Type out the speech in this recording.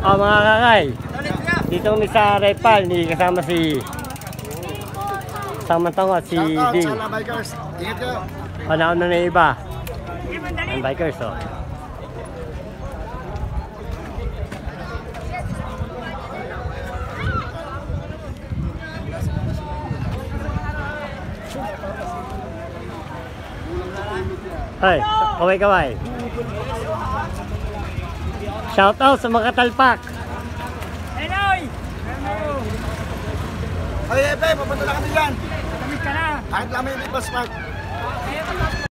Oh, mga kakay. Dito kami sa Repal, ni kasama si Samantango at si Ding. Shout out sa bikers. Ingat kayo. Panahon na ng iba. Ang bikers, oh. Ay, kaway-kaway. Shout out sa mga katalpak. Enoy! Ay, Epe, papunta na kami dyan. Kamit ka na! Kahit lang may bus park.